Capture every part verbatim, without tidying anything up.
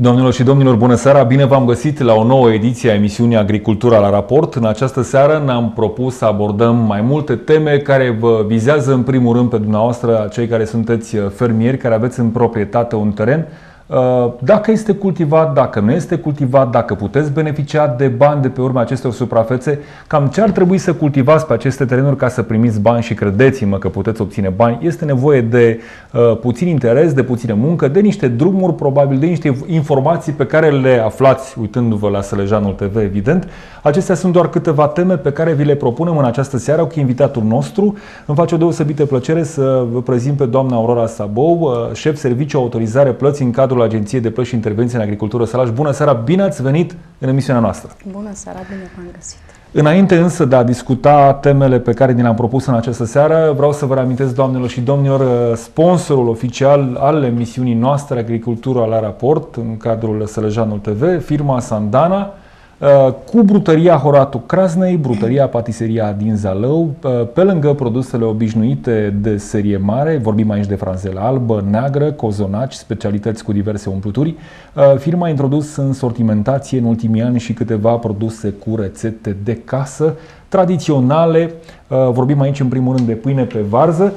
Doamnelor și domnilor, bună seara! Bine v-am găsit la o nouă ediție a emisiunii Agricultura la Raport. În această seară ne-am propus să abordăm mai multe teme care vă vizează în primul rând pe dumneavoastră, cei care sunteți fermieri, care aveți în proprietate un teren. Dacă este cultivat, dacă nu este cultivat, dacă puteți beneficia de bani de pe urma acestor suprafețe, cam ce ar trebui să cultivați pe aceste terenuri ca să primiți bani și credeți-mă că puteți obține bani. Este nevoie de uh, puțin interes, de puțină muncă, de niște drumuri, probabil de niște informații pe care le aflați uitându-vă la Sălăjanul T V, evident. Acestea sunt doar câteva teme pe care vi le propunem în această seară cu invitatul nostru. Îmi face o deosebită plăcere să vă prezint pe doamna Aurora Sabou, șef serviciu autorizare plăți în cadrul Agenției de Plăți și Intervenție în Agricultură Sălaș. Bună seara, bine ați venit în emisiunea noastră. Bună seara, bine v-am găsit. Înainte însă de a discuta temele pe care ni le-am propus în această seară, vreau să vă reamintesc, doamnelor și domnilor, sponsorul oficial al emisiunii noastre Agricultura la Raport în cadrul Sălăjanul T V, firma Sandana, cu brutăria Horatu Crasnei, brutăria patiseria din Zalău, pe lângă produsele obișnuite de serie mare, vorbim aici de franzelă albă, neagră, cozonaci, specialități cu diverse umpluturi. Firma a introdus în sortimentație în ultimii ani și câteva produse cu rețete de casă, tradiționale, vorbim aici în primul rând de pâine pe varză.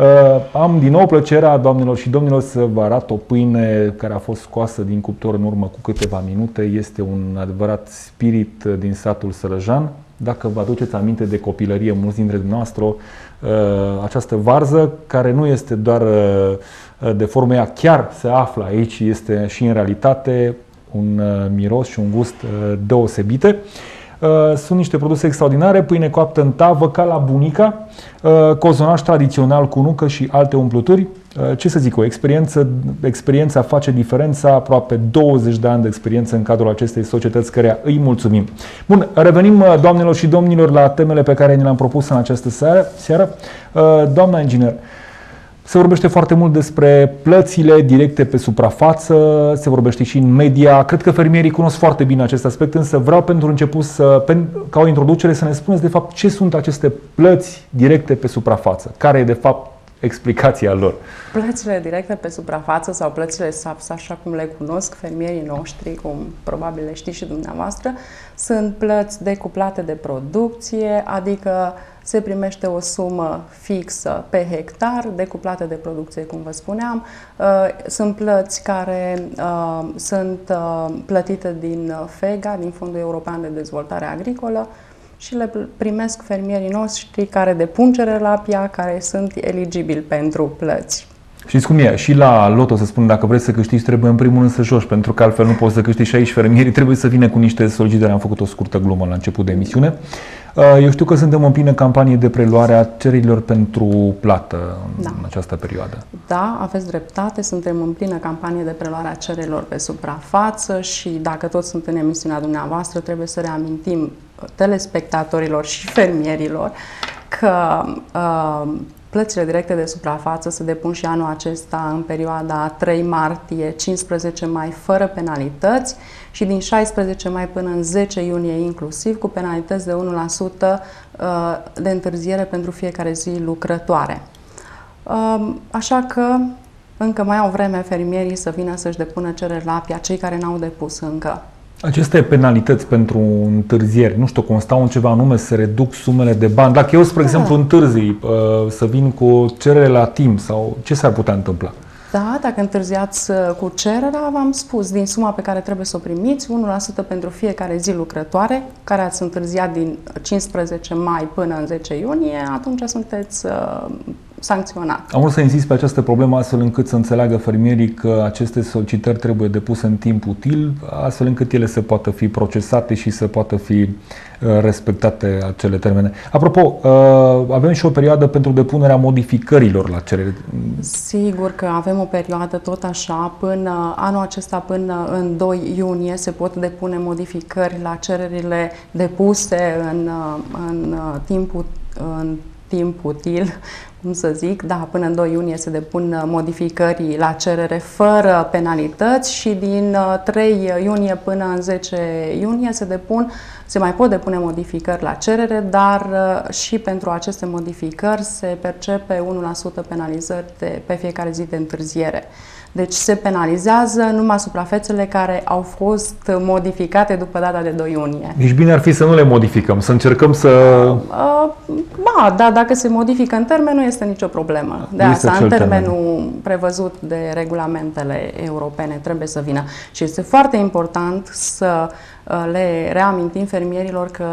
Am din nou plăcerea, doamnelor și domnilor, să vă arăt o pâine care a fost scoasă din cuptor în urmă cu câteva minute. Este un adevărat spirit din satul Sălăjan. Dacă vă aduceți aminte de copilărie, mulți dintre dumneavoastră, această varză, care nu este doar de formă, ea chiar se află aici, este și în realitate un miros și un gust deosebite. Sunt niște produse extraordinare, pâine coaptă în tavă ca la bunica, cozonaș tradițional cu nucă și alte umpluturi. Ce să zic, o experiență, experiența face diferența, aproape douăzeci de ani de experiență în cadrul acestei societăți, căreia îi mulțumim. Bun, revenim, doamnelor și domnilor, la temele pe care ne le-am propus în această seară. Doamna inginer, se vorbește foarte mult despre plățile directe pe suprafață, se vorbește și în media. Cred că fermierii cunosc foarte bine acest aspect, însă vreau pentru început, să, ca o introducere, să ne spuneți de fapt ce sunt aceste plăți directe pe suprafață, care e de fapt explicația lor. Plățile directe pe suprafață sau plățile S A P S, așa cum le cunosc fermierii noștri, cum probabil le știți și dumneavoastră, sunt plăți decuplate de producție, adică se primește o sumă fixă pe hectar, decuplate de producție, cum vă spuneam. Sunt plăți care uh, sunt uh, plătite din FEGA, din Fondul European de Dezvoltare Agricolă, și le primesc fermierii noștri care depun cerere la P I A, care sunt eligibili pentru plăți. Știți cum e? Și la loto se spune, dacă vrei să câștigi, trebuie în primul rând să joci, pentru că altfel nu poți să câștigi, și aici fermierii trebuie să vină cu niște solicitări. Am făcut o scurtă glumă la început de emisiune. Eu știu că suntem în plină campanie de preluare a cererilor pentru plată da. în această perioadă. Da, aveți dreptate, suntem în plină campanie de preluare a cererilor pe suprafață și dacă toți sunt în emisiunea dumneavoastră, trebuie să reamintim telespectatorilor și fermierilor că uh, plățile directe de suprafață se depun și anul acesta în perioada trei martie - cincisprezece mai fără penalități și din șaisprezece mai până în zece iunie inclusiv, cu penalități de unu la sută de întârziere pentru fiecare zi lucrătoare. Așa că încă mai au vreme fermierii să vină să-și depună cereri la P I A, cei care n-au depus încă. Aceste penalități pentru întârzieri, nu știu, constau în ceva anume, se reduc sumele de bani. Dacă eu, spre exemplu, întârzii să vin cu cerere la timp, sau ce s-ar putea întâmpla? Da, dacă întârziați cu cererea, v-am spus, din suma pe care trebuie să o primiți, unu la sută pentru fiecare zi lucrătoare, care ați întârziat din cincisprezece mai până în zece iunie, atunci sunteți uh, sancționat. Am vrut să insist pe această problemă astfel încât să înțeleagă fermierii că aceste solicitări trebuie depuse în timp util, astfel încât ele să poată fi procesate și să poată fi respectate acele termene. Apropo, avem și o perioadă pentru depunerea modificărilor la cerere. Sigur că avem o perioadă tot așa, până anul acesta, până în doi iunie se pot depune modificări la cererile depuse în, în, timp, în timp util, cum să zic, da, până în doi iunie se depun modificări la cerere fără penalități și din trei iunie până în zece iunie se depun, se mai pot depune modificări la cerere, dar și pentru aceste modificări se percepe unu la sută penalizări de, pe fiecare zi de întârziere. Deci se penalizează numai suprafețele care au fost modificate după data de doi iunie. Deci bine ar fi să nu le modificăm, să încercăm să... Ba, da, dacă se modifică în termen, nu este nicio problemă. De este asta, în termenul termen. prevăzut de regulamentele europene, trebuie să vină. Și este foarte important să le reamintim fermierilor că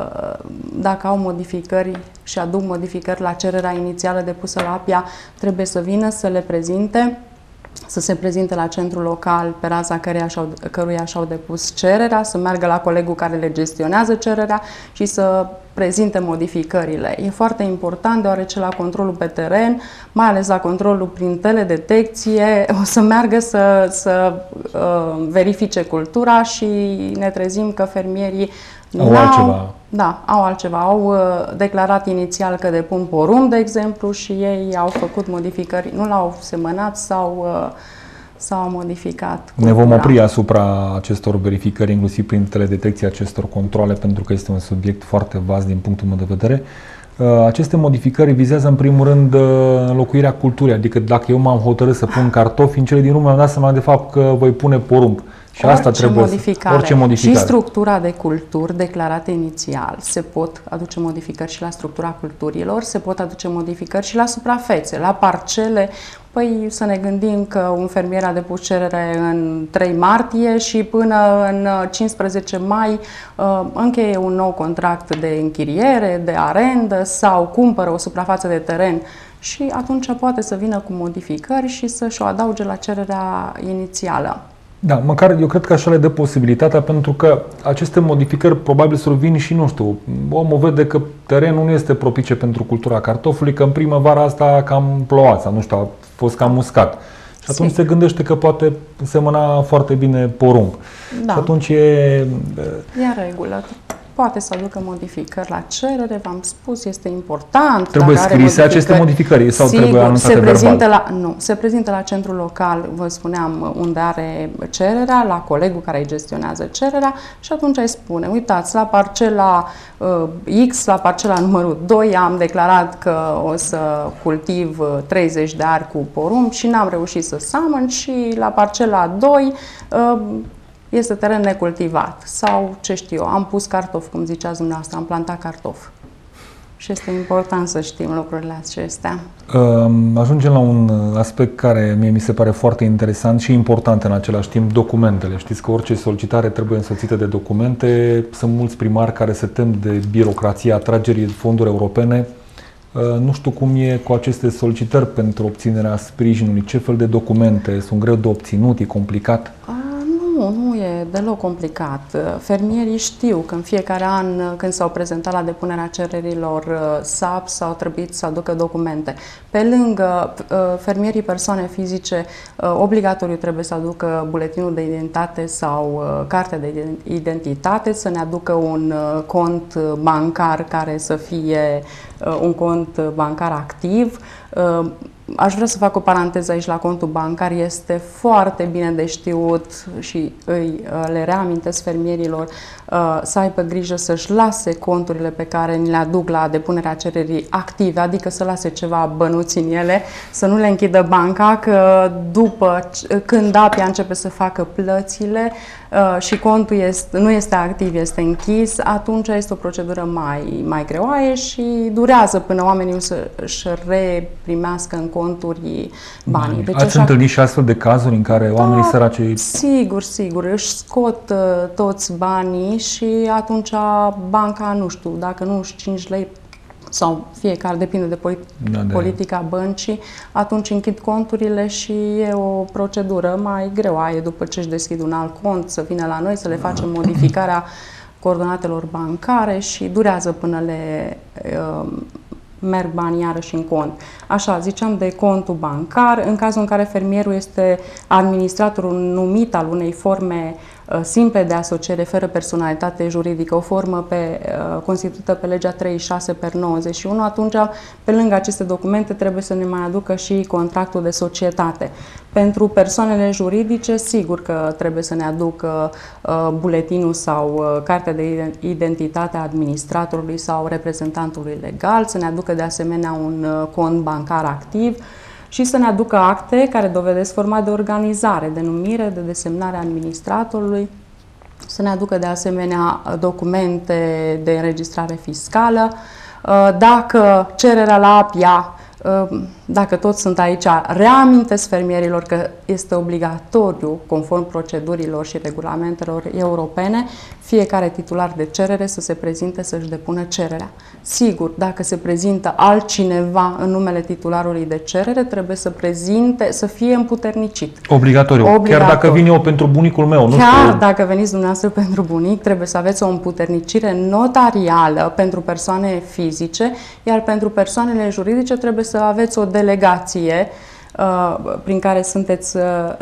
dacă au modificări și aduc modificări la cererea inițială depusă la A P I A, trebuie să vină să le prezinte, să se prezinte la centrul local pe raza căruia și-au, căruia și-au depus cererea, să meargă la colegul care le gestionează cererea și să prezinte modificările. E foarte important deoarece la controlul pe teren, mai ales la controlul prin teledetecție, o să meargă să, să uh, verifice cultura și ne trezim că fermierii au altceva. Da, au altceva. Au uh, declarat inițial că depun porumb, de exemplu, și ei au făcut modificări, nu l-au semănat sau uh, s-au modificat cultura. Ne vom opri asupra acestor verificări, inclusiv prin teledetecție, acestor controle, pentru că este un subiect foarte vast din punctul meu de vedere. Aceste modificări vizează în primul rând înlocuirea culturii, adică dacă eu m-am hotărât să pun cartofi, în cele din urmă mi-am dat seama de fapt că voi pune porumb. Și orice asta trebuie modificare. Să, orice modificare. Și structura de culturi declarate inițial. Se pot aduce modificări și la structura culturilor, se pot aduce modificări și la suprafețe, la parcele. Păi să ne gândim că un fermier a depus cerere în trei martie și până în cincisprezece mai încheie un nou contract de închiriere, de arendă sau cumpără o suprafață de teren și atunci poate să vină cu modificări și să-și o adauge la cererea inițială. Da, măcar eu cred că așa le dă posibilitatea, pentru că aceste modificări probabil survin și, nu știu, omul vede că terenul nu este propice pentru cultura cartofului, că în primăvara asta cam plouat sau, nu știu, a fost cam uscat. Și atunci se gândește că poate semăna foarte bine porumb. Da. Și atunci e... E în regulă. Poate să aducă modificări la cerere, v-am spus, este important. Trebuie scrise aceste modificări sau sigur, trebuie anunțate se prezintă verbal? La, nu, se prezintă la centrul local, vă spuneam, unde are cererea, la colegul care îi gestionează cererea și atunci îi spune, uitați, la parcela uh, X, la parcela numărul doi am declarat că o să cultiv treizeci de ari cu porumb și n-am reușit să samăn și la parcela doi uh, este teren necultivat sau, ce știu eu, am pus cartof, cum ziceați dumneavoastră, am plantat cartof. Și este important să știm lucrurile acestea. Ajungem la un aspect care mie mi se pare foarte interesant și important în același timp, documentele. Știți că orice solicitare trebuie însoțită de documente. Sunt mulți primari care se tem de birocrația atragerii de fonduri europene. Nu știu cum e cu aceste solicitări pentru obținerea sprijinului. Ce fel de documente? Sunt greu de obținut? E complicat? Nu, nu e deloc complicat. Fermierii știu că în fiecare an, când s-au prezentat la depunerea cererilor S A P, s-au trebuit să aducă documente. Pe lângă fermierii persoane fizice, obligatoriu trebuie să aducă buletinul de identitate sau cartea de identitate, să ne aducă un cont bancar care să fie un cont bancar activ. Aș vrea să fac o paranteză aici la contul bancar. Este foarte bine de știut și îi le reamintesc fermierilor să aibă grijă să-și lase conturile pe care ni le aduc la depunerea cererii active, adică să lase ceva bănuți în ele, să nu le închidă banca, că după când A P I A începe să facă plățile și contul este, nu este activ, este închis, atunci este o procedură mai, mai greoaie și durează până oamenii să-și reprimească în conturi banii. Deci, ați așa... întâlnit și astfel de cazuri în care da, oamenii săraci... Sigur, sigur, își scot uh, toți banii și atunci banca, nu știu, dacă nu își cinci lei sau fiecare, depinde de, polit- da, de politica băncii, atunci închid conturile și e o procedură mai greoaie după ce își deschid un alt cont, să vină la noi, să le facem modificarea coordonatelor bancare și durează până le... Uh, merg banii iarăși în cont. Așa, ziceam de contul bancar, în cazul în care fermierul este administratorul numit al unei forme uh, simple de asociere fără personalitate juridică, o formă pe, uh, constituită pe legea treizeci și șase pe nouăzeci și unu, atunci, pe lângă aceste documente, trebuie să ne mai aducă și contractul de societate. Pentru persoanele juridice, sigur că trebuie să ne aducă uh, buletinul sau uh, cartea de identitate a administratorului sau reprezentantului legal, să ne aducă de asemenea un uh, cont bancar activ și să ne aducă acte care dovedesc forma de organizare, de numire, de desemnare a administratorului, să ne aducă de asemenea documente de înregistrare fiscală. Dacă cererea la APIA, dacă toți sunt aici, reamintesc fermierilor că este obligatoriu, conform procedurilor și regulamentelor europene, fiecare titular de cerere să se prezinte să-și depună cererea. Sigur, dacă se prezintă altcineva în numele titularului de cerere, trebuie să prezinte, să fie împuternicit. Obligatoriu. Obligatoriu. Chiar dacă vin eu pentru bunicul meu, nu Chiar știu. dacă veniți dumneavoastră pentru bunic, trebuie să aveți o împuternicire notarială pentru persoane fizice, iar pentru persoanele juridice trebuie să aveți o delegație prin care sunteți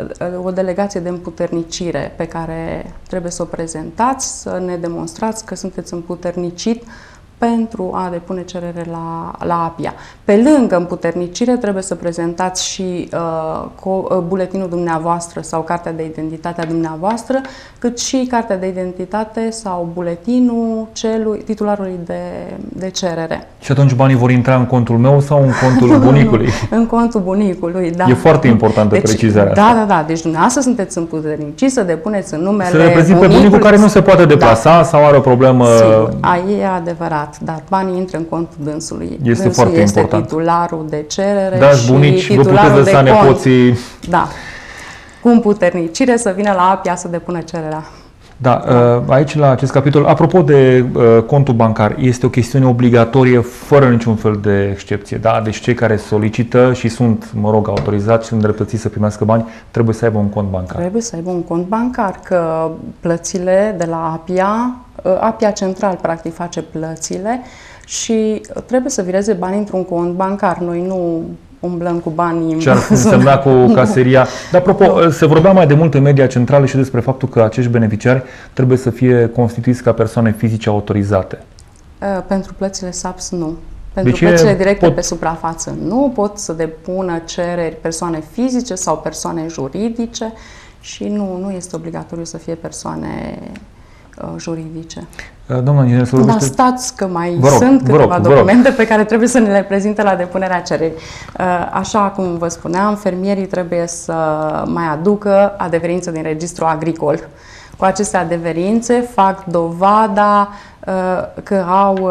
o delegație de împuternicire pe care trebuie să o prezentați, să ne demonstrați că sunteți împuternicit pentru a depune cerere la, la APIA. Pe lângă împuternicire trebuie să prezentați și uh, co, buletinul dumneavoastră sau cartea de identitate a dumneavoastră, cât și cartea de identitate sau buletinul celui, titularului de, de cerere. Și atunci banii vor intra în contul meu sau în contul bunicului? În contul bunicului, da. E foarte importantă deci, precizarea da, asta. Da, da, deci dumneavoastră sunteți împuterniciți să depuneți în numele Să reprezint pe bunicul care nu se poate deplasa, da, sau are o problemă. Sigur, aia e adevărat, dar banii intră în contul dânsului. Este Dânsul foarte este important. Titularul de cerere Da, și bunici, titularul vă puteți lăsa de cont. nepoții. Da. Cu împuternicire să vină la APIA să depună cererea. Da, aici la acest capitol, apropo de contul bancar, este o chestiune obligatorie fără niciun fel de excepție. Da? Deci cei care solicită și sunt, mă rog, autorizați și sunt îndreptățiți să primească bani, trebuie să aibă un cont bancar. Trebuie să aibă un cont bancar, că plățile de la APIA, APIA Central practic face plățile și trebuie să vireze banii într-un cont bancar. Noi nu umblăm cu banii. Ce ar însemna cu caseria. Dar, apropo, se vorbea mai de mult în media centrală și despre faptul că acești beneficiari trebuie să fie constituiți ca persoane fizice autorizate. Pentru plățile S A P S nu. Pentru deci plățile directe pot... pe suprafață nu pot să depună cereri persoane fizice sau persoane juridice și nu, nu este obligatoriu să fie persoane uh, juridice. Doamna inginer, să Dar stați că mai rog, sunt câteva rog, documente pe care trebuie să ne le prezinte la depunerea cererii. Așa cum vă spuneam, fermierii trebuie să mai aducă adeverință din registru agricol. Cu aceste adeverințe fac dovada că au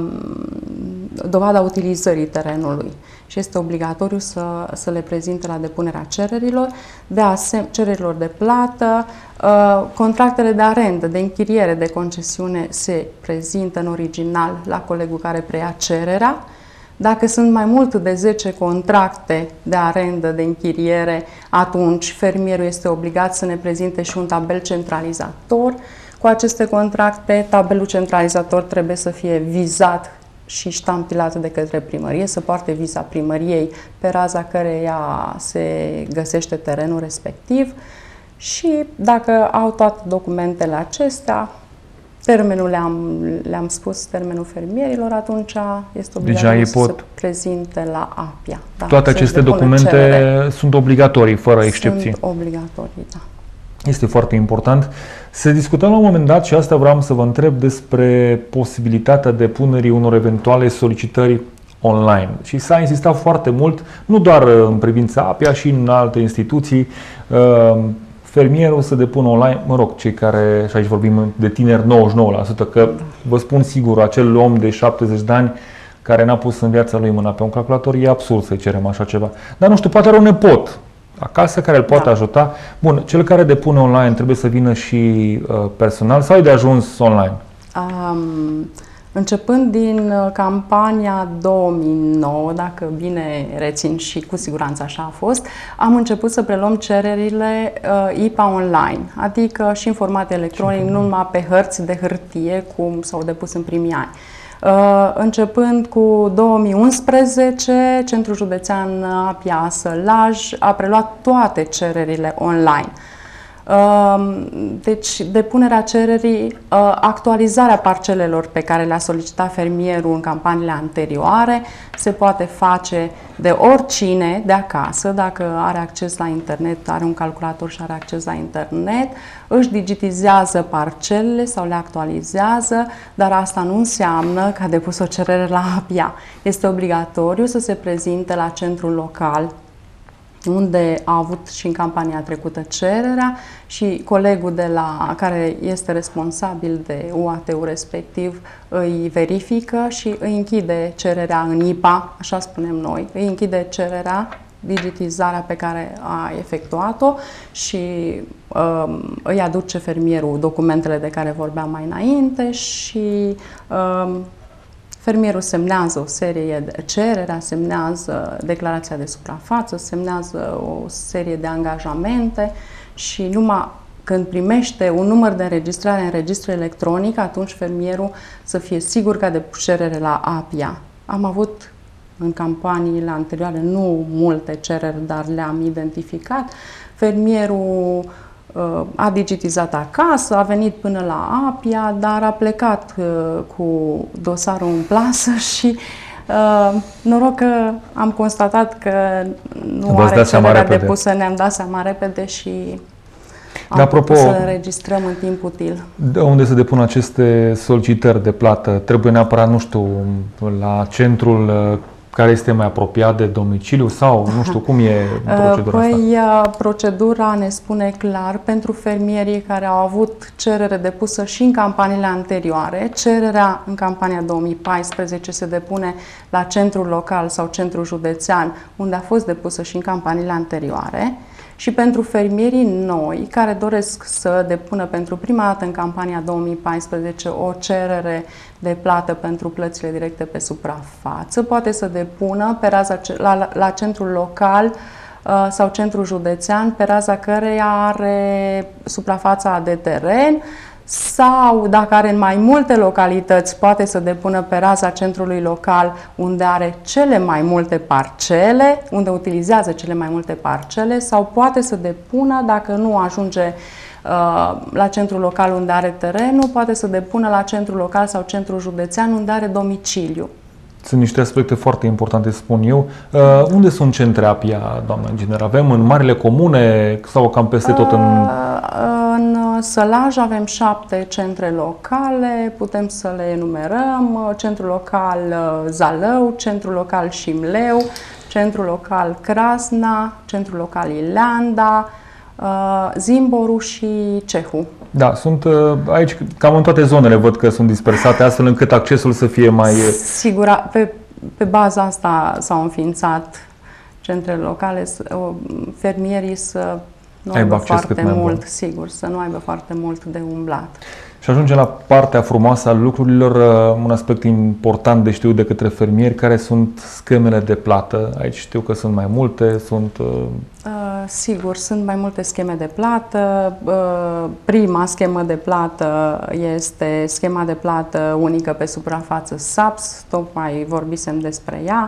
dovada utilizării terenului și este obligatoriu să, să le prezinte la depunerea cererilor, de asem- cererilor de plată. Contractele de arendă, de închiriere, de concesiune se prezintă în original la colegul care preia cererea. Dacă sunt mai mult de zece contracte de arendă, de închiriere, atunci fermierul este obligat să ne prezinte și un tabel centralizator. Cu aceste contracte, tabelul centralizator trebuie să fie vizat și ștampilat de către primărie, să poarte viza primăriei pe raza căreia se găsește terenul respectiv. Și dacă au toate documentele acestea, termenul le-am le-am spus, termenul fermierilor, atunci este obligatoriu să se prezinte la APIA. Da, toate aceste documente cerere. Sunt obligatorii, fără excepții. Sunt obligatorii, da. Este foarte important. Se discuta la un moment dat, și asta vreau să vă întreb, despre posibilitatea depunerii unor eventuale solicitări online. Și s-a insistat foarte mult, nu doar în privința APIA, și în alte instituții, fermierul să depună online, mă rog, cei care, și aici vorbim de tineri, nouăzeci și nouă la sută, că vă spun sigur, acel om de șaptezeci de ani care n-a pus în viața lui mâna pe un calculator, e absurd să-i cerem așa ceva. Dar nu știu, poate are un nepot acasă care îl poate da. ajuta. Bun, cel care depune online trebuie să vină și uh, personal sau e de ajuns online? Um, începând din campania două mii nouă, dacă bine rețin și cu siguranță așa a fost, am început să preluăm cererile uh, I P A online, adică și în format electronic, nu numai pe hărți de hârtie, cum s-au depus în primii ani. Uh, începând cu două mii unsprezece, Centrul Județean APIA Sălaj a preluat toate cererile online. Deci, depunerea cererii, actualizarea parcelelor pe care le-a solicitat fermierul în campaniile anterioare se poate face de oricine de acasă, dacă are acces la internet, are un calculator și are acces la internet, își digitizează parcelele sau le actualizează, dar asta nu înseamnă că a depus o cerere la APIA. Este obligatoriu să se prezinte la centrul local unde a avut și în campania trecută cererea și colegul de la, care este responsabil de U A T-ul respectiv îi verifică și îi închide cererea în I P A, așa spunem noi, îi închide cererea, digitizarea pe care a efectuat-o și um, îi aduce fermierul documentele de care vorbeam mai înainte și um, fermierul semnează o serie de cererea, semnează declarația de suprafață, semnează o serie de angajamente și numai când primește un număr de înregistrare în registru electronic, atunci fermierul să fie sigur că a depus cerere la A P I A. Am avut în campaniile anterioare nu multe cereri, dar le-am identificat. Fermierul uh, a digitizat acasă, a venit până la A P I A, dar a plecat uh, cu dosarul în plasă și uh, noroc că am constatat că nu are cererea depusă, ne-am dat seama repede și am apropo, putut să înregistrăm în timp util. De unde se depun aceste solicitări de plată? Trebuie neapărat, nu știu, la centrul care este mai apropiat de domiciliu sau nu știu cum e procedura păi, asta? Procedura ne spune clar pentru fermierii care au avut cerere depusă și în campaniile anterioare. Cererea în campania două mii paisprezece se depune la centrul local sau centrul județean, unde a fost depusă și în campaniile anterioare. Și pentru fermierii noi care doresc să depună pentru prima dată în campania două mii paisprezece o cerere de plată pentru plățile directe pe suprafață, poate să depună pe raza, la, la centrul local uh, sau centrul județean, pe raza căreia are suprafața de teren, sau dacă are în mai multe localități, poate să depună pe raza centrului local unde are cele mai multe parcele, unde utilizează cele mai multe parcele, sau poate să depună, dacă nu ajunge uh, la centrul local unde are terenul, poate să depună la centrul local sau centrul județean unde are domiciliu. Sunt niște aspecte foarte importante, spun eu. Uh, unde sunt centre A P I A, doamna inginer? Avem în marile comune sau cam peste tot în... Uh, în Sălaj avem șapte centre locale, putem să le enumerăm. Centrul local Zalău, centrul local Șimleu, centrul local Crasna, centrul local Ileanda, Zimboru și Cehu. Da, sunt aici, cam în toate zonele văd că sunt dispersate, astfel încât accesul să fie mai... Sigur, pe, pe baza asta s-au înființat centrele locale, fermierii să nu aibă, aibă foarte mult, bun. Sigur, să nu aibă foarte mult de umblat. Și ajungem la partea frumoasă a lucrurilor, un aspect important de știut de către fermieri, care sunt schemele de plată. Aici știu că sunt mai multe, sunt... Uh... Sigur, sunt mai multe scheme de plată. Prima schemă de plată este schema de plată unică pe suprafață S A P S, tocmai vorbisem despre ea.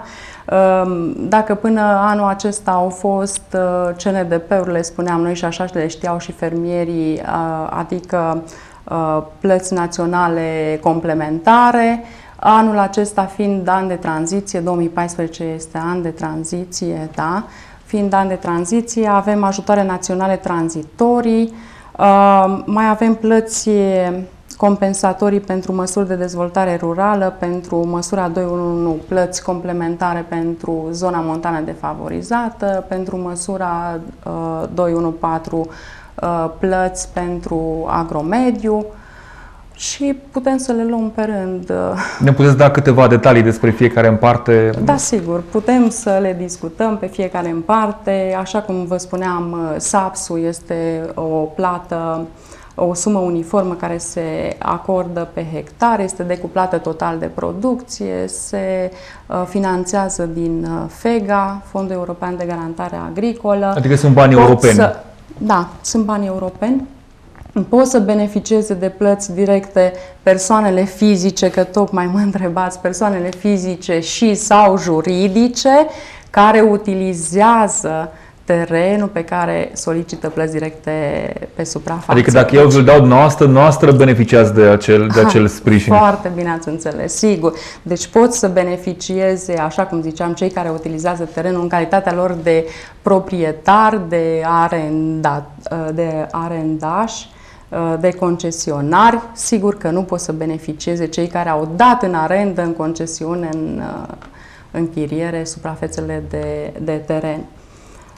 Dacă până anul acesta au fost C N D P-urile, spuneam noi, și așa le știau și fermierii, adică plăți naționale complementare, anul acesta fiind an de tranziție, două mii paisprezece este an de tranziție, da? Fiind an de tranziție, avem ajutoare naționale tranzitorii, mai avem plăți compensatorii pentru măsuri de dezvoltare rurală, pentru măsura doi unu unu, plăți complementare pentru zona montană defavorizată, pentru măsura doi unu patru, plăți pentru agromediu și putem să le luăm pe rând. Ne puteți da câteva detalii despre fiecare în parte? Da, sigur. Putem să le discutăm pe fiecare în parte. Așa cum vă spuneam, S A P S-ul este o plată, o sumă uniformă care se acordă pe hectare, este decuplată total de producție, se finanțează din FEGA, Fondul European de Garantare Agricolă. Adică sunt bani Pot europeni? Să, da, sunt bani europeni. Pot să beneficieze de plăți directe persoanele fizice, că tocmai mă întrebați, persoanele fizice și sau juridice care utilizează terenul pe care solicită plăți directe pe suprafață. Adică dacă eu vi-l dau noastră, noastră beneficiați de acel, de acel sprijin. Foarte bine ați înțeles, sigur. Deci pot să beneficieze, așa cum ziceam, cei care utilizează terenul în calitatea lor de proprietar, de arendat, de arendaș, de concesionari. Sigur că nu pot să beneficieze cei care au dat în arendă, în concesiune, în închiriere, suprafețele de, de teren.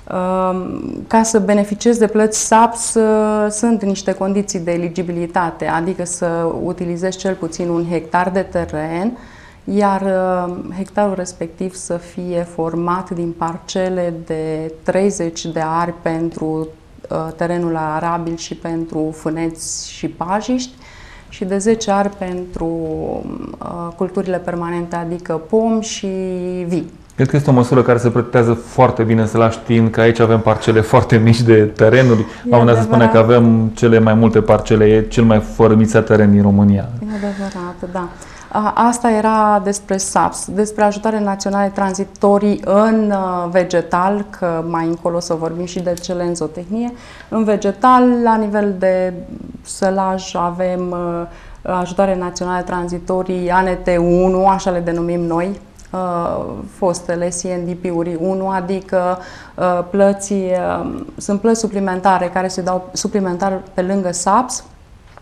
Ca să beneficiezi de plăți S A P S sunt niște condiții de eligibilitate, adică să utilizezi cel puțin un hectar de teren, iar hectarul respectiv să fie format din parcele de treizeci de ari pentru terenul arabil și pentru fâneți și pajiști și de zece ari pentru culturile permanente, adică pomi și vii. Cred că este o măsură care se pretează foarte bine să lași știind că aici avem parcele foarte mici de terenuri. La un moment dat se spune că avem cele mai multe parcele, e cel mai fărâmițat teren din România. E adevărat, da. Asta era despre S A P S, despre ajutoare naționale tranzitorii în vegetal, că mai încolo o să vorbim și de cele în zootehnie. În vegetal, la nivel de sălaj, avem ajutoare naționale tranzitorii A N T unu, așa le denumim noi, fostele C N D P-uri unu, adică plăți, sunt plăți suplimentare care se dau suplimentar pe lângă S A P S,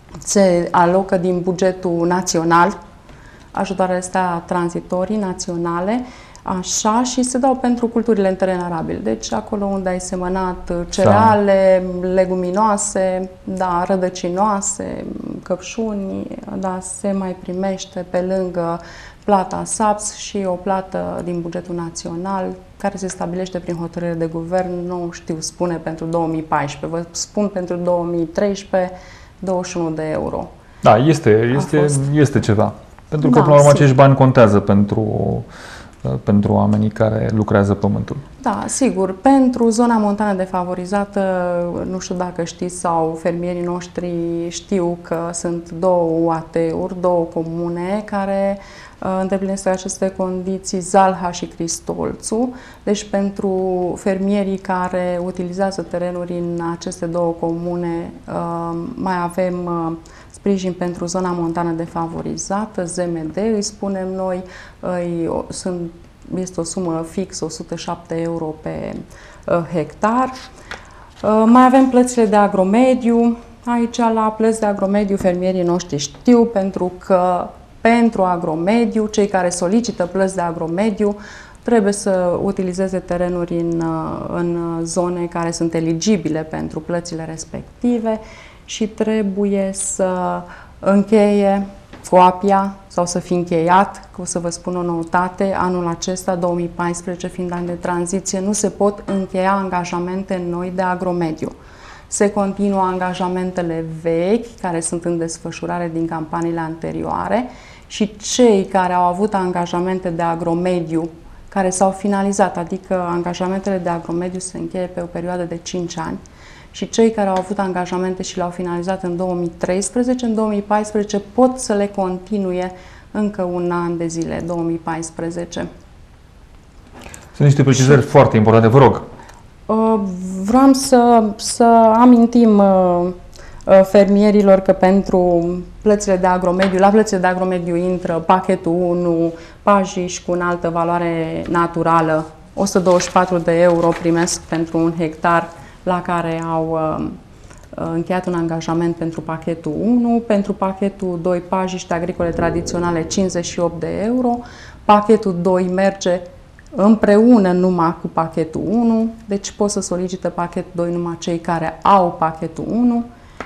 se alocă din bugetul național, ajutoarele astea tranzitorii, naționale, așa, și se dau pentru culturile în teren arabil. Deci acolo unde ai semănat cereale, da, leguminoase, da, rădăcinoase, căpșuni, da, se mai primește pe lângă plata S A P S și o plată din bugetul național care se stabilește prin hotărâre de guvern, nu știu spune pentru două mii paisprezece, vă spun pentru două mii treisprezece, douăzeci și unu de euro. Da, este, este, este ceva. Pentru că, da, până la urmă, acești bani contează pentru, pentru oamenii care lucrează pământul. Da, sigur. Pentru zona montană defavorizată, nu știu dacă știți sau fermierii noștri știu că sunt două U A T-uri, două comune care uh, îndeplinesc aceste condiții, Zalha și Cristolțu. Deci pentru fermierii care utilizează terenuri în aceste două comune, uh, mai avem uh, sprijin pentru zona montană defavorizată, Z M D, îi spunem noi, îi, sunt, este o sumă fixă, o sută șapte euro pe uh, hectar. Uh, mai avem plățile de agromediu. Aici, la plăți de agromediu, fermierii noștri știu, pentru că pentru agromediu, cei care solicită plăți de agromediu trebuie să utilizeze terenuri în, în zone care sunt eligibile pentru plățile respective și trebuie să încheie coapia sau să fi încheiat, că o să vă spun o noutate, anul acesta, două mii paisprezece, fiind an de tranziție, nu se pot încheia angajamente noi de agromediu. Se continuă angajamentele vechi, care sunt în desfășurare din campaniile anterioare, și cei care au avut angajamente de agromediu care s-au finalizat, adică angajamentele de agromediu se încheie pe o perioadă de cinci ani, și cei care au avut angajamente și le-au finalizat în două mii treisprezece, în două mii paisprezece pot să le continue încă un an de zile, două mii paisprezece. Sunt niște precizări și foarte importante, vă rog. Vreau să, să amintim fermierilor că pentru plățile de agromediu, la plățile de agromediu intră pachetul unu, pajiști cu înaltă valoare naturală, o sută douăzeci și patru de euro primesc pentru un hectar la care au uh, încheiat un angajament pentru pachetul unu, pentru pachetul doi, pajiști agricole tradiționale, cincizeci și opt de euro, pachetul doi merge împreună numai cu pachetul unu, deci pot să solicită pachetul doi numai cei care au pachetul unu.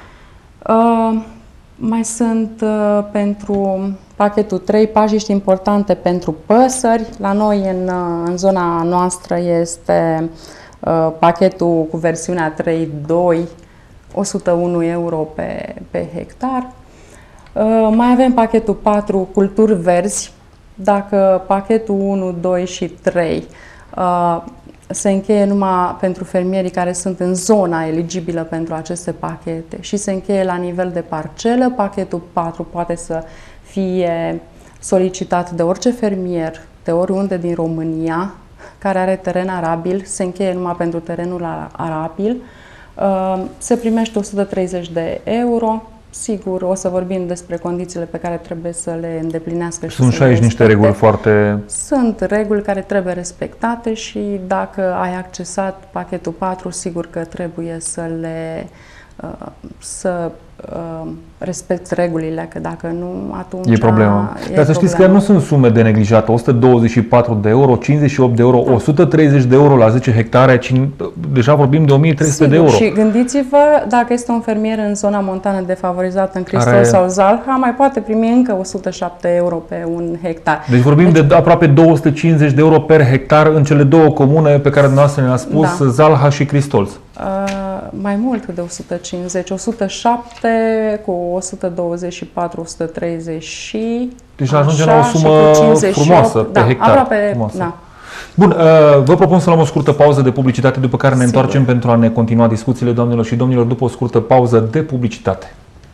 Uh, mai sunt uh, pentru pachetul trei, pajiști importante pentru păsări. La noi, în, uh, în zona noastră, este uh, pachetul cu versiunea trei doi, o sută unu euro pe, pe hectar. Uh, mai avem pachetul patru, culturi verzi. Dacă pachetul unu, doi și trei uh, se încheie numai pentru fermierii care sunt în zona eligibilă pentru aceste pachete și se încheie la nivel de parcelă, pachetul patru poate să fie solicitat de orice fermier, de oriunde din România, care are teren arabil, se încheie numai pentru terenul arabil, se primește o sută treizeci de euro. Sigur, o să vorbim despre condițiile pe care trebuie să le îndeplinească. Sunt și aici niște reguli foarte... Sunt reguli care trebuie respectate și dacă ai accesat pachetul patru, sigur că trebuie să le să uh, respecti regulile, că dacă nu, atunci e problema. E Dar să știți că nu sunt sume de neglijat. o sută douăzeci și patru de euro, cincizeci și opt de euro, da. o sută treizeci de euro la zece hectare, deja vorbim de o mie trei sute de euro. Și gândiți-vă, dacă este un fermier în zona montană defavorizată, în Cristol Are... sau Zalha, mai poate primi încă o sută șapte euro pe un hectar. Deci vorbim deci... de aproape două sute cincizeci de euro per hectar în cele două comune pe care dumneavoastră ne-a spus, da. Zalha și Cristol. Uh, mai mult de o sută cincizeci, o sută șapte cu o sută douăzeci și patru, o sută treizeci și deci ajunge la o sumă frumoasă pe da, hectar. Aproape, da. Bun, uh, vă propun să luăm o scurtă pauză de publicitate, după care ne Sigur. întoarcem pentru a ne continua discuțiile, doamnelor și domnilor, după o scurtă pauză de publicitate.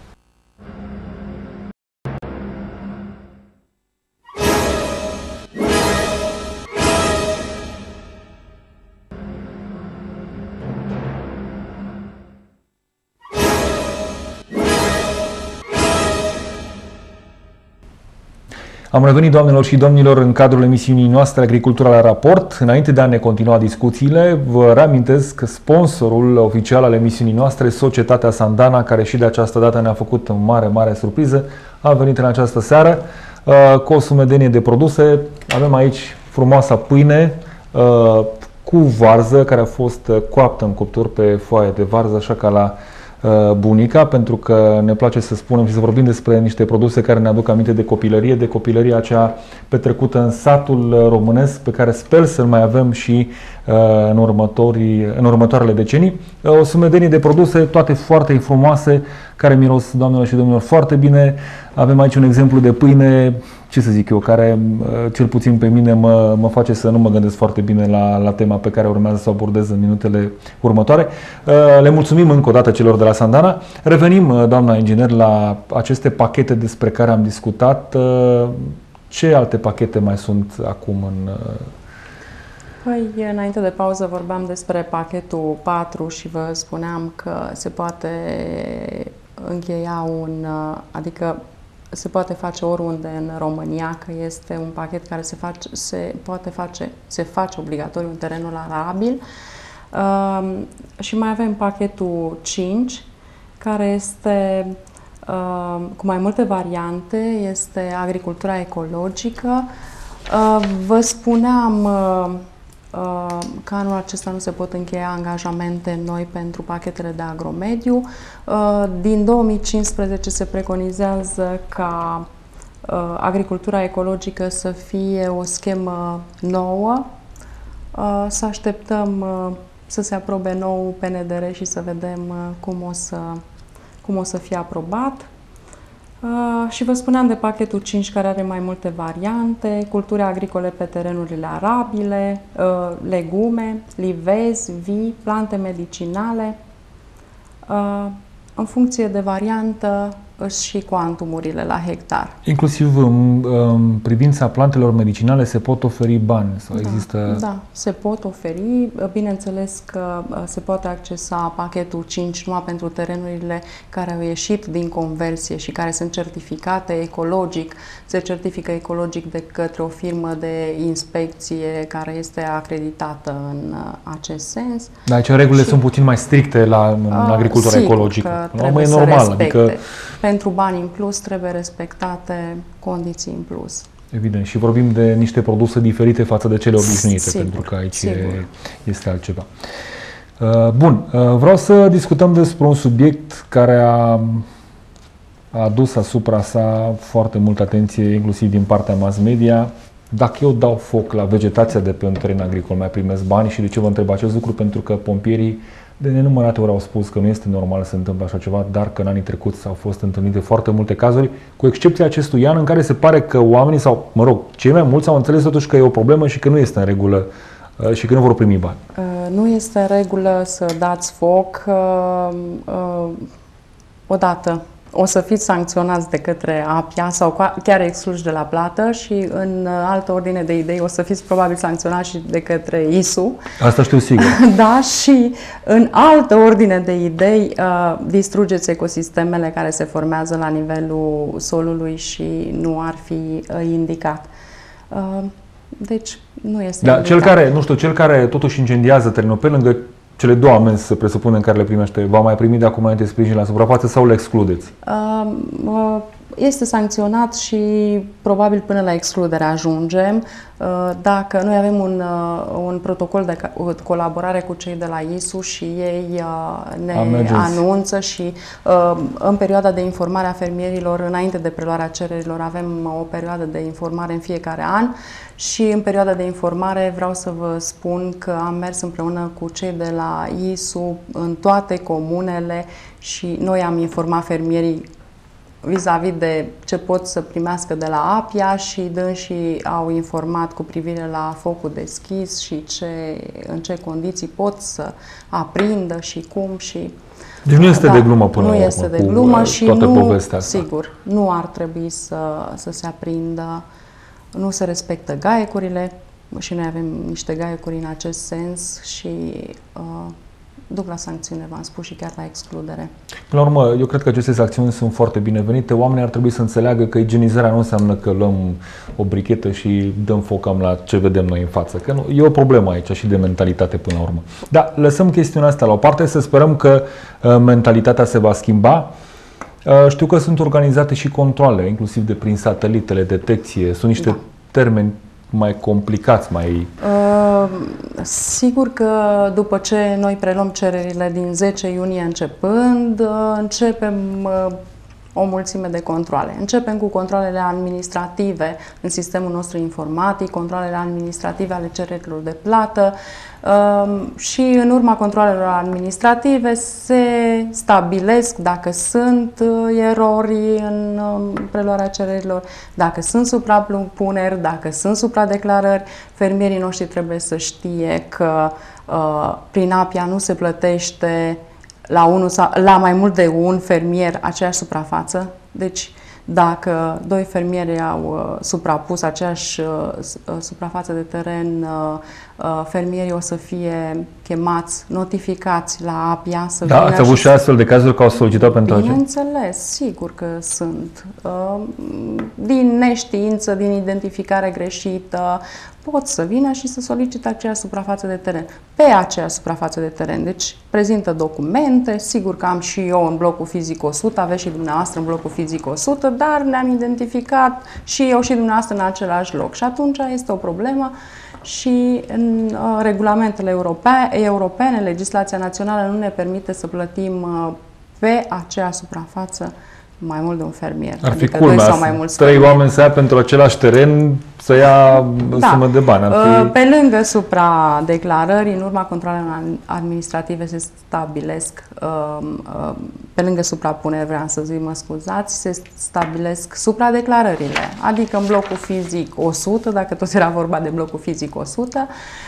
Am revenit, doamnelor și domnilor, în cadrul emisiunii noastre Agricultura la raport. Înainte de a ne continua discuțiile, vă reamintesc că sponsorul oficial al emisiunii noastre, Societatea Sandana, care și de această dată ne-a făcut o mare, mare surpriză, a venit în această seară cu o sumedenie de produse. Avem aici frumoasa pâine cu varză, care a fost coaptă în cuptor pe foaie de varză, așa ca la bunica, pentru că ne place să spunem și să vorbim despre niște produse care ne aduc aminte de copilărie, de copilăria aceea petrecută în satul românesc, pe care sper să-l mai avem și în, următorii, în următoarele decenii. O sumedenie de produse, toate foarte frumoase, care miros, doamnelor și domnilor, foarte bine. Avem aici un exemplu de pâine, ce să zic eu, care cel puțin pe mine mă, mă face să nu mă gândesc foarte bine la, la tema pe care urmează să o abordez în minutele următoare. Le mulțumim încă o dată celor de la Sandana. Revenim, doamna inginer, la aceste pachete despre care am discutat. Ce alte pachete mai sunt acum în... Păi, înainte de pauză vorbeam despre pachetul patru și vă spuneam că se poate încheia un, adică se poate face oriunde în România, că este un pachet care se face, se poate face, se face obligatoriu în terenul arabil. Uh, și mai avem pachetul cinci, care este uh, cu mai multe variante, este agricultura ecologică. Uh, vă spuneam uh, uh, că anul acesta nu se pot încheia angajamente noi pentru pachetele de agromediu. Uh, din două mii cincisprezece se preconizează ca uh, agricultura ecologică să fie o schemă nouă. Uh, să așteptăm uh, să se aprobe nou P N D R și să vedem uh, cum o să, cum o să fie aprobat. Uh, și vă spuneam de pachetul cinci, care are mai multe variante: culturi agricole pe terenurile arabile, uh, legume, livezi, vii, plante medicinale. Uh, în funcție de variantă și cuantumurile la hectar. Inclusiv în, în privința plantelor medicinale se pot oferi bani? Sau da, există... da, se pot oferi. Bineînțeles că se poate accesa pachetul cinci numai pentru terenurile care au ieșit din conversie și care sunt certificate ecologic. Se certifică ecologic de către o firmă de inspecție care este acreditată în acest sens. Dar aici regulile și, sunt puțin mai stricte la în agricultura sigur ecologică. Că trebuie e să normal, respecte. Adică... Pentru bani în plus trebuie respectate condiții în plus. Evident. Și vorbim de niște produse diferite față de cele obișnuite, sigur, pentru că aici sigur. este altceva. Bun. Vreau să discutăm despre un subiect care a, a adus asupra sa foarte multă atenție, inclusiv din partea mass media. Dacă eu dau foc la vegetația de pe un teren agricol, mai primesc bani? Și de ce vă întreb acest lucru? Pentru că pompierii de nenumărate ori au spus că nu este normal să se întâmple așa ceva, dar că în anii trecuți au fost întâlnite foarte multe cazuri, cu excepția acestui an, în care se pare că oamenii, sau, mă rog, cei mai mulți au înțeles totuși că e o problemă și că nu este în regulă și că nu vor primi bani. Nu este în regulă să dați foc. Odată o să fiți sancționați de către A P I A sau chiar excluși de la plată, și în altă ordine de idei o să fiți probabil sancționați și de către I S U. Asta știu sigur. Da, și în altă ordine de idei distrugeți ecosistemele care se formează la nivelul solului și nu ar fi indicat. Deci nu este da, cel care, nu știu, cel care totuși incendiază terenul pe lângă Cele două amenzi, să presupunem, care le primește, va mai primi de acum înainte sprijin la suprafață sau le excludeți? Este sancționat și probabil până la excludere ajungem. Dacă noi avem un, un protocol de colaborare cu cei de la I S U și ei ne Amergeți. anunță și în perioada de informare a fermierilor, înainte de preluarea cererilor, avem o perioadă de informare în fiecare an și în perioada de informare vreau să vă spun că am mers împreună cu cei de la I S U în toate comunele și noi am informat fermierii vis-a-vis de ce pot să primească de la APIA și dânsii au informat cu privire la focul deschis și ce, în ce condiții pot să aprindă și cum și... Deci nu este da, de glumă până nu la urmă, este de glumă și toată nu, povestea asta. Sigur, nu ar trebui să, să se aprindă, nu se respectă gaiecurile și noi avem niște gaiecuri în acest sens și... Uh, duc la sancțiune, v-am spus, și chiar la excludere. Până la urmă, eu cred că aceste sancțiuni sunt foarte binevenite. Oamenii ar trebui să înțeleagă că igienizarea nu înseamnă că luăm o brichetă și dăm foc cam la ce vedem noi în față. Că nu, e o problemă aici și de mentalitate până la urmă. Dar lăsăm chestiunea asta la o parte, să sperăm că uh, mentalitatea se va schimba. Uh, știu că sunt organizate și controale, inclusiv de prin satelit, teledetecție. Sunt niște da. termeni mai complicați, mai... Uh, sigur că după ce noi preluăm cererile din zece iunie începând, uh, începem uh, o mulțime de controale. Începem cu controalele administrative în sistemul nostru informatic, controalele administrative ale cererilor de plată uh, și în urma controalelor administrative se stabilesc dacă sunt uh, erori în uh, preluarea cererilor, dacă sunt suprapuneri, dacă sunt supradeclarări. Fermierii noștri trebuie să știe că uh, prin APIA nu se plătește la, unul sau, la mai mult de un fermier aceeași suprafață. Deci, dacă doi fermieri au uh, suprapus aceeași uh, suprafață de teren, uh, uh, fermierii o să fie chemați, notificați la APIA să da, vină. Ați avut și astfel de cazuri că au solicitat pentru aceea? Bineînțeles, sigur că sunt. Uh, din neștiință, din identificare greșită, pot să vină și să solicite aceeași suprafață de teren. Pe aceeași suprafață de teren. Deci prezintă documente, sigur că am și eu în blocul fizic o sută, aveți și dumneavoastră în blocul fizic o sută, dar ne-am identificat și eu și dumneavoastră în același loc. Și atunci este o problemă și în uh, regulamentele europene, europene, legislația națională nu ne permite să plătim uh, pe aceeași suprafață mai mult de un fermier. Ar fi adică culmea, sau mai mulți trei fermieri. oameni să ia pentru același teren să ia da. sumă de bani. Ar fi... Pe lângă supradeclarări, în urma controlelor administrative se stabilesc, pe lângă suprapunere, vreau să zic, mă scuzați, se stabilesc supradeclarările. Adică în blocul fizic o sută, dacă tot era vorba de blocul fizic o sută,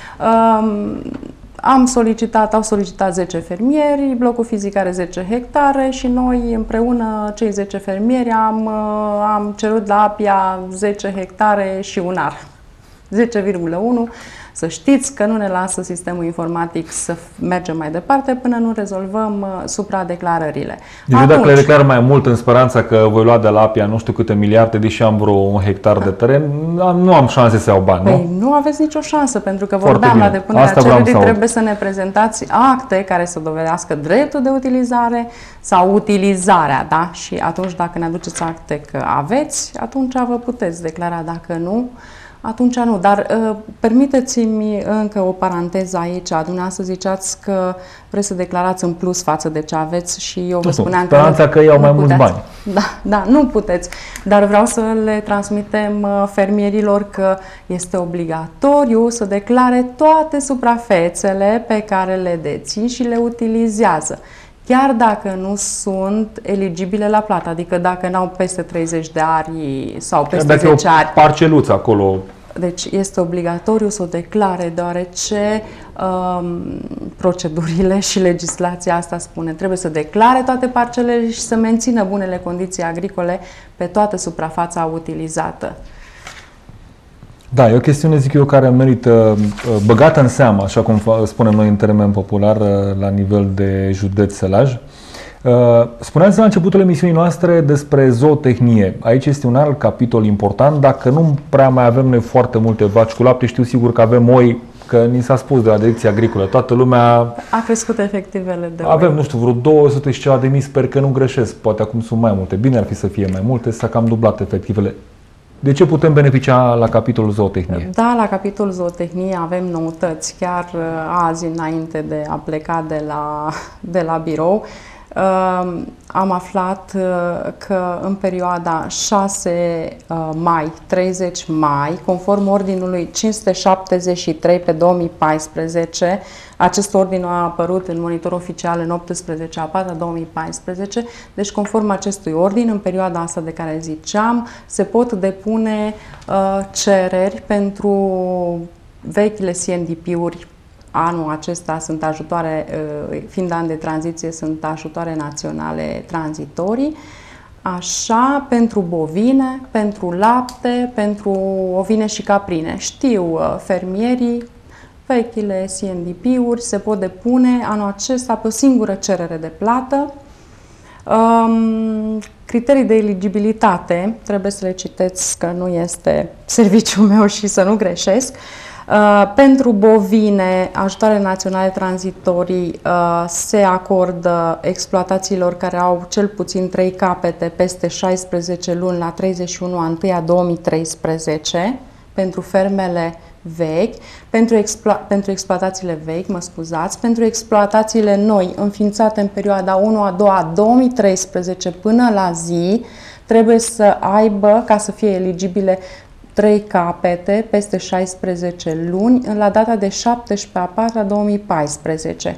am solicitat, au solicitat zece fermieri, blocul fizic are zece hectare și noi împreună, cei zece fermieri, am, am cerut la APIA zece hectare și un ar. zece virgulă unu. Să știți că nu ne lasă sistemul informatic să mergem mai departe până nu rezolvăm uh, supradeclarările. Deci Atunci, dacă le declar mai mult în speranța că voi lua de la APIA nu știu câte miliarde, deși am vreo un hectar de teren, nu am șanse să iau bani, nu? Păi nu aveți nicio șansă, pentru că Foarte vorbeam bine. la depunerea Asta cererii, să trebuie să ne prezentați acte care să dovedească dreptul de utilizare sau utilizarea, da? Și atunci dacă ne aduceți acte că aveți, atunci vă puteți declara, dacă nu, atunci nu, dar uh, permiteți-mi încă o paranteză aici. Dumneavoastră ziceați că vreți să declarați în plus față de ce aveți și eu vă spuneam că, speranța că iau mai mulți bani. Da, da, nu puteți, dar vreau să le transmitem uh, fermierilor că este obligatoriu să declare toate suprafețele pe care le dețin și le utilizează. Chiar dacă nu sunt eligibile la plată, adică dacă n-au peste treizeci de ari sau peste zece ari. Parceluță acolo. Deci este obligatoriu să o declare, deoarece um, procedurile și legislația asta spune. Trebuie să declare toate parcelele și să mențină bunele condiții agricole pe toată suprafața utilizată. Da, e o chestiune, zic eu, care merită băgată în seamă, așa cum spunem noi în termen popular, la nivel de județ Sălaj. Spuneați la începutul emisiunii noastre despre zootehnie. Aici este un alt capitol important. Dacă nu prea mai avem noi foarte multe vaci cu lapte, știu sigur că avem oi Că ni s-a spus de la Direcția Agricolă, toată lumea... A crescut efectivele de Avem, oi. nu știu, vreo două sute și ceva de mii, sper că nu greșesc, poate acum sunt mai multe. Bine ar fi să fie mai multe, s-a cam dublat efectivele. De ce putem beneficia la capitolul zootehnie? Da, la capitolul zootehnie avem noutăți. Chiar azi, înainte de a pleca de la, de la birou, am aflat că în perioada șase mai - treizeci mai, conform ordinului cinci sute șaptezeci și trei pe două mii paisprezece, acest ordin a apărut în monitor oficial în optsprezece a patra două mii paisprezece, deci conform acestui ordin, în perioada asta de care ziceam, se pot depune cereri pentru vechile C N D P-uri. Anul acesta sunt ajutoare, fiind an de tranziție, sunt ajutoare naționale tranzitorii, așa, pentru bovine, pentru lapte, pentru ovine și caprine. Știu fermierii, vechile C N D P-uri se pot depune anul acesta pe o singură cerere de plată. Um, criterii de eligibilitate, trebuie să le citeți că nu este serviciul meu și să nu greșesc. Uh, pentru bovine, ajutoare naționale tranzitorii uh, se acordă exploatațiilor care au cel puțin trei capete peste șaisprezece luni la treizeci și unu a întâi a două mii treisprezece, pentru fermele vechi, pentru, explo- pentru exploatațiile vechi, mă scuzați, pentru exploatațiile noi înființate în perioada unu a doua a două mii treisprezece până la zi, trebuie să aibă, ca să fie eligibile, trei capete peste șaisprezece luni la data de șaptesprezece a patra două mii paisprezece.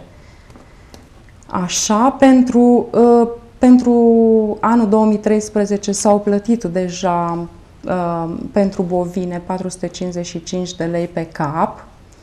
Așa, pentru, uh, pentru anul două mii treisprezece s-au plătit deja uh, pentru bovine patru sute cincizeci și cinci de lei pe cap.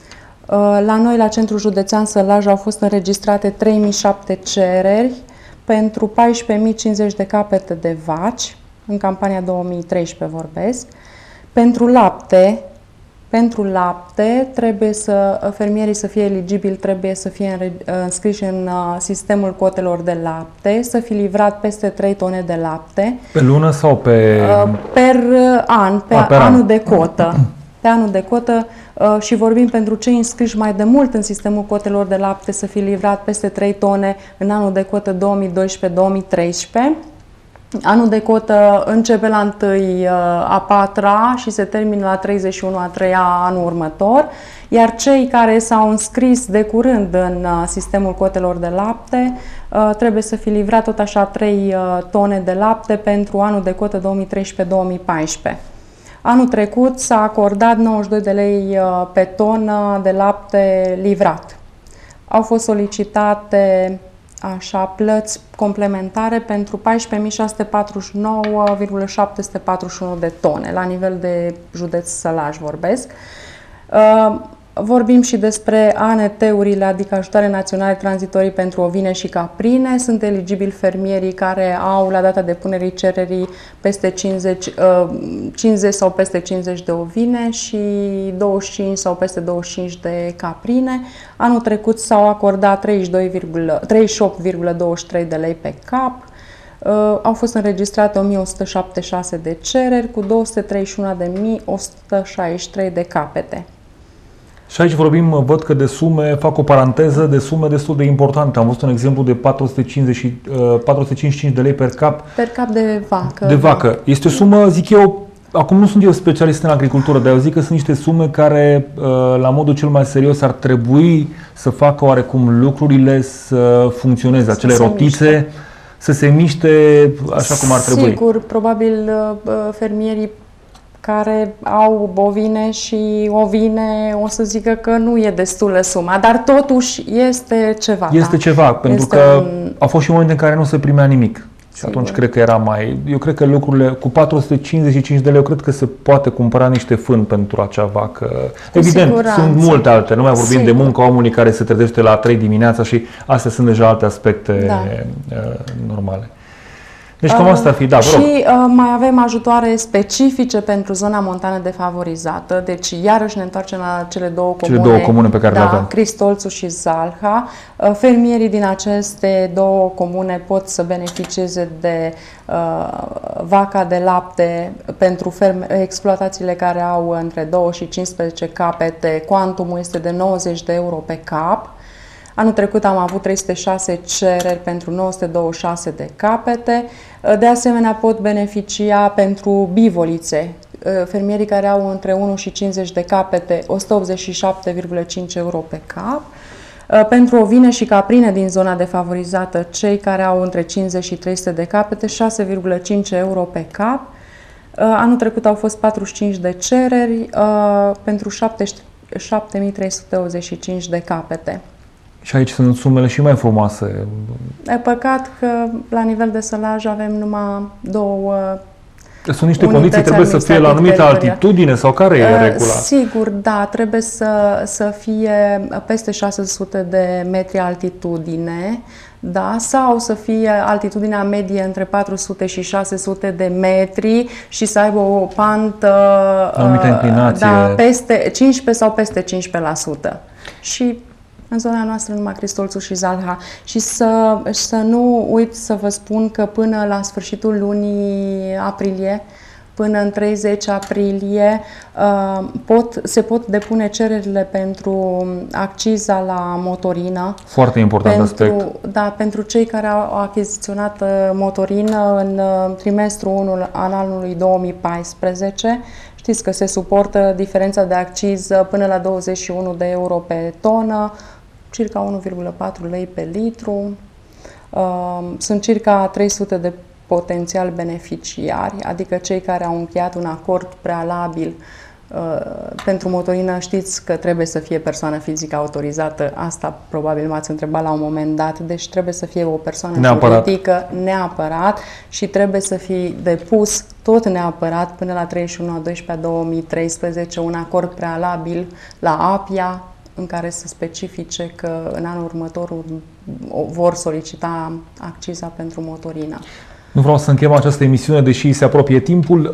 Uh, la noi, la Centrul Județean Sălaj, au fost înregistrate trei mii șapte cereri pentru paisprezece mii cincizeci de capete de vaci, în campania două mii treisprezece vorbesc. Pentru lapte, pentru lapte trebuie să fermierii să fie eligibili, trebuie să fie înscriși în sistemul cotelor de lapte, să fi livrat peste trei tone de lapte. Pe lună sau pe... Per an, pe, A, pe anul an. de cotă. Pe anul de cotă și vorbim pentru cei înscriși mai de mult în sistemul cotelor de lapte să fi livrat peste trei tone în anul de cotă două mii doisprezece două mii treisprezece. Anul de cotă începe la întâi a patra și se termină la treizeci și unu a treia anul următor, iar cei care s-au înscris de curând în sistemul cotelor de lapte trebuie să fi livrat tot așa trei tone de lapte pentru anul de cotă două mii treisprezece două mii paisprezece. Anul trecut s-a acordat nouăzeci și doi de lei pe tonă de lapte livrat. Au fost solicitate așa, plăți complementare pentru paisprezece mii șase sute patruzeci și nouă virgulă șapte sute patruzeci și unu de tone, la nivel de județ Sălaj vorbesc. Vorbim și despre A N T-urile, adică ajutoare naționale tranzitorii pentru ovine și caprine. Sunt eligibili fermierii care au, la data depunerii cererii, peste cincizeci, cincizeci sau peste cincizeci de ovine și douăzeci și cinci sau peste douăzeci și cinci de caprine. Anul trecut s-au acordat treizeci și opt virgulă douăzeci și trei de lei pe cap. Uh, au fost înregistrate o mie o sută șaptezeci și șase de cereri cu două sute treizeci și unu de mii o sută șaizeci și trei de capete. Și aici vorbim, văd că de sume, fac o paranteză, de sume destul de importante. Am văzut un exemplu de patru sute cincizeci, patru sute cincizeci și cinci de lei per cap. Per cap de vacă. De vacă. Este o sumă, zic eu, acum nu sunt eu specialist în agricultură, dar eu zic că sunt niște sume care, la modul cel mai serios, ar trebui să facă oarecum lucrurile să funcționeze, acele să rotițe, miște. să se miște așa cum ar trebui. Sigur, probabil fermierii care au bovine și ovine o să zică că nu e destulă suma, dar totuși este ceva. Este da. ceva, pentru este că un... a fost și momente în care nu se primea nimic. Și Sigur. atunci cred că era mai... Eu cred că lucrurile cu patru sute cincizeci și cinci de lei, eu cred că se poate cumpăra niște fân pentru acea vacă. Cu Evident, siguranță. Sunt multe alte. Nu mai vorbim Sigur. de munca omului care se trezește la trei dimineața și astea sunt deja alte aspecte Da. uh, normale. Deci cam asta ar fi, da, vă rog. Și uh, mai avem ajutoare specifice pentru zona montană defavorizată, deci iarăși ne întoarcem la cele două comune, Cele două comune pe care da, le avem. Cristolțu și Zalha. Uh, fermierii din aceste două comune pot să beneficieze de uh, vaca de lapte pentru ferme, exploatațiile care au între două și cincisprezece capete, cuantumul este de nouăzeci de euro pe cap. Anul trecut am avut trei sute șase cereri pentru nouă sute douăzeci și șase de capete. De asemenea, pot beneficia pentru bivolițe. Fermierii care au între unu și cincizeci de capete, o sută optzeci și șapte virgulă cinci euro pe cap. Pentru ovine și caprine din zona defavorizată, cei care au între cincizeci și trei sute de capete, șase virgulă cinci euro pe cap. Anul trecut au fost patruzeci și cinci de cereri pentru șapte mii trei sute optzeci și cinci de capete. Și aici sunt sumele și mai frumoase. E păcat că la nivel de sălaj avem numai două. Sunt niște condiții, trebuie să fie la anumită altitudine sau care e regula? Sigur, da, trebuie să, să fie peste șase sute de metri altitudine, da, sau să fie altitudinea medie între patru sute și șase sute de metri și să aibă o pantă anumită inclinație. Da, peste cincisprezece sau peste cincisprezece la sută. Și în zona noastră numai Cristolțul și Zalha. Și să, să nu uit să vă spun că până la sfârșitul lunii aprilie, până în treizeci aprilie, pot, se pot depune cererile pentru acciza la motorină. Foarte important pentru, aspect. Da, pentru cei care au achiziționat motorină în trimestrul unu al anului două mii paisprezece. Știți că se suportă diferența de acciză până la douăzeci și unu de euro pe tonă, circa unu virgulă patru lei pe litru. Sunt circa trei sute de potențial beneficiari, adică cei care au încheiat un acord prealabil pentru motorină. Știți că trebuie să fie persoană fizică autorizată, asta probabil m-ați întrebat la un moment dat, deci trebuie să fie o persoană neapărat. juridică neapărat și trebuie să fie depus tot neapărat până la treizeci și unu a doisprezece a două mii treisprezece un acord prealabil la APIA în care să specifice că în anul următor vor solicita acciza pentru motorină. Nu vreau să încheiem această emisiune, deși se apropie timpul.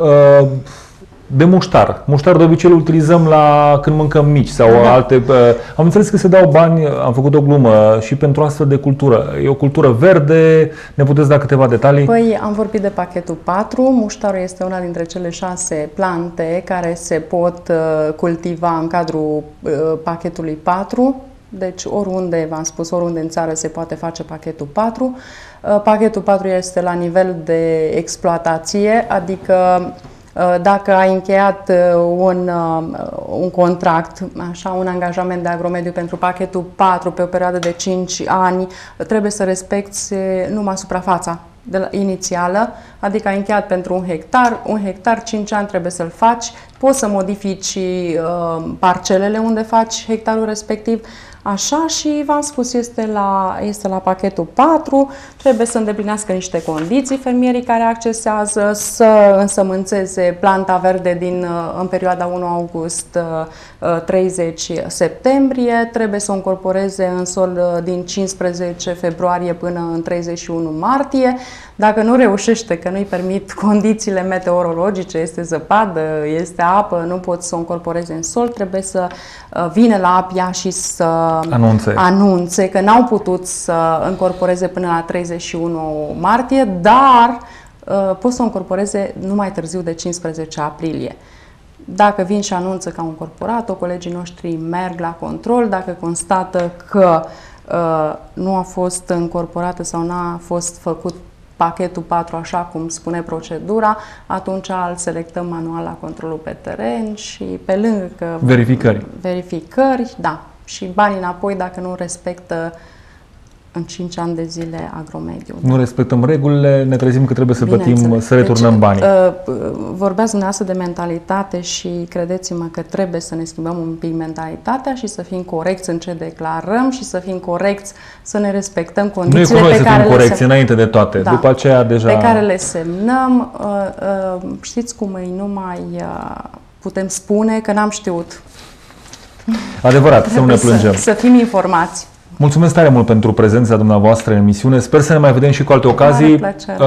De muștar. Muștar de obicei îl utilizăm la când mâncăm mici sau da. alte... Am înțeles că se dau bani, am făcut o glumă, și pentru astfel de cultură. E o cultură verde, ne puteți da câteva detalii? Păi, am vorbit de pachetul patru. Muștarul este una dintre cele șase plante care se pot cultiva în cadrul pachetului patru. Deci oriunde, v-am spus, oriunde în țară se poate face pachetul patru. Pachetul patru este la nivel de exploatație, adică dacă ai încheiat un, un contract, așa, un angajament de agromediu pentru pachetul patru pe o perioadă de cinci ani, trebuie să respecti numai suprafața de la, inițială, adică ai încheiat pentru un hectar, un hectar, cinci ani trebuie să-l faci, poți să modifici uh, parcelele unde faci hectarul respectiv. Așa, și v-am spus, este la, este la pachetul patru, trebuie să îndeplinească niște condiții fermierii care accesează, să însămânțeze planta verde din, în perioada unu august treizeci septembrie, trebuie să o încorporeze în sol din cincisprezece februarie până în treizeci și unu martie. Dacă nu reușește, că nu-i permit condițiile meteorologice, este zăpadă, este apă, nu pot să o încorporeze în sol, trebuie să vină la APIA și să anunțe, anunțe că n-au putut să încorporeze până la treizeci și unu martie, dar uh, pot să o încorporeze nu mai târziu de cincisprezece aprilie. Dacă vin și anunță că au încorporat-o, colegii noștri merg la control, dacă constată că uh, nu a fost încorporată sau n-a fost făcut pachetul patru așa cum spune procedura, atunci îl selectăm manual la controlul pe teren și pe lângă că verificări, verificări, da, și banii înapoi dacă nu respectă în cinci ani de zile agromediul. Nu respectăm regulile, ne trezim că trebuie să plătim, să returnăm deci, banii. Vorbeați dumneavoastră de mentalitate și credeți-mă că trebuie să ne schimbăm un pic mentalitatea și să fim corecți în ce declarăm și să fim corecți, să ne respectăm condițiile nu e pe să care fim corecți le înainte de toate, da, după aceea deja... pe care le semnăm. Știți cum îi nu mai putem spune că n-am știut. Adevărat, să nu ne plângem. Să, să fim informați. Mulțumesc tare mult pentru prezența dumneavoastră în emisiune. Sper să ne mai vedem și cu alte ocazii.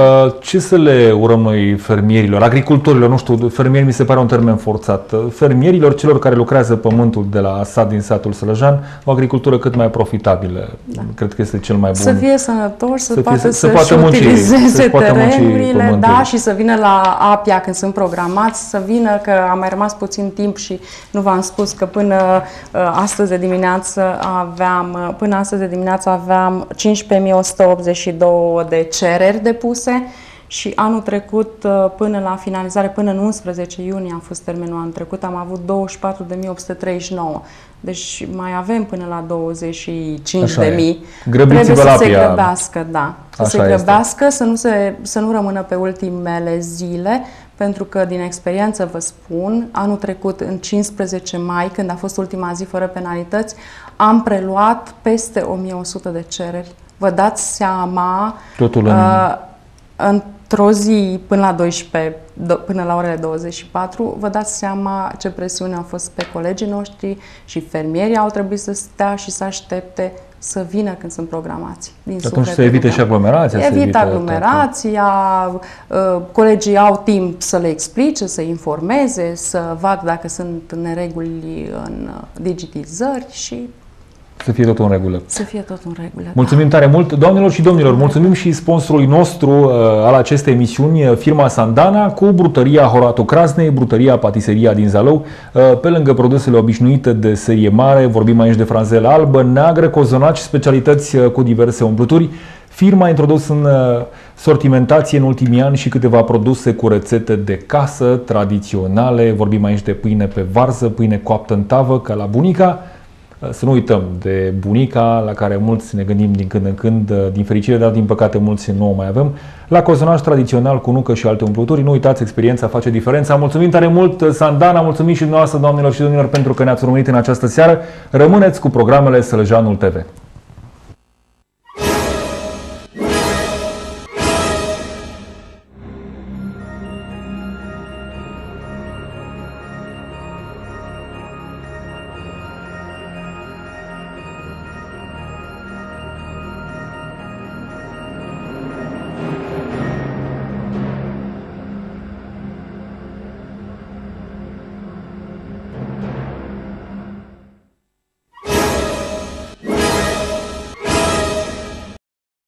Ce să le urăm noi fermierilor, agricultorilor, nu știu, fermieri mi se pare un termen forțat, fermierilor, celor care lucrează pământul de la sat din satul Sălăjan, o agricultură cât mai profitabilă. Da. Cred că este cel mai bun. Să fie sănătoși, să, să poată să să-și poată munci, utilizeze să terenurile, da, și să vină la Apia când sunt programați, să vină, că a mai rămas puțin timp și nu v-am spus că până uh, astăzi de dimineață aveam, uh, până astăzi de dimineață aveam cincisprezece mii o sută optzeci și doi de cereri depuse și anul trecut, până la finalizare, până în unsprezece iunie a fost termenul anul trecut, am avut douăzeci și patru de mii opt sute treizeci și nouă. Deci mai avem până la douăzeci și cinci de mii. Trebuie să se grăbească, da. Să Așa se grăbească, este. să nu, se, să nu rămână pe ultimele zile, pentru că din experiență vă spun, anul trecut, în cincisprezece mai, când a fost ultima zi fără penalități, am preluat peste o mie o sută de cereri. Vă dați seama, Totul în... uh, într-o zi până la douăsprezece, până la orele douăzeci și patru, vă dați seama ce presiune a fost pe colegii noștri și fermierii au trebuit să stea și să aștepte să vină când sunt programați. Din atunci se evite și aglomerația. Evite aglomerația, toată. Colegii au timp să le explice, să informeze, să vadă dacă sunt nereguli în digitizări și să fie tot în regulă. Să fie tot în regulă. Mulțumim da. tare mult, doamnelor și domnilor. Mulțumim și sponsorului nostru uh, al acestei emisiuni, firma Sandana, cu brutăria Horato Crasnei, brutăria Patiseria din Zalău. Uh, pe lângă produsele obișnuite de serie mare, vorbim aici de franzelă albă, neagră, cozonaci, specialități uh, cu diverse umplături. Firma a introdus în uh, sortimentație în ultimii ani și câteva produse cu rețete de casă tradiționale. Vorbim aici de pâine pe varză, pâine coaptă în tavă, ca la bunica. Să nu uităm de bunica, la care mulți ne gândim din când în când, din fericire, dar din păcate mulți nu o mai avem. La cozonaș tradițional cu nucă și alte umplături. Nu uitați, experiența face diferența. Mulțumim tare mult, Sandana, mulțumim și dumneavoastră, doamnelor și domnilor, pentru că ne-ați urmărit în această seară. Rămâneți cu programele Sălăjanul T V.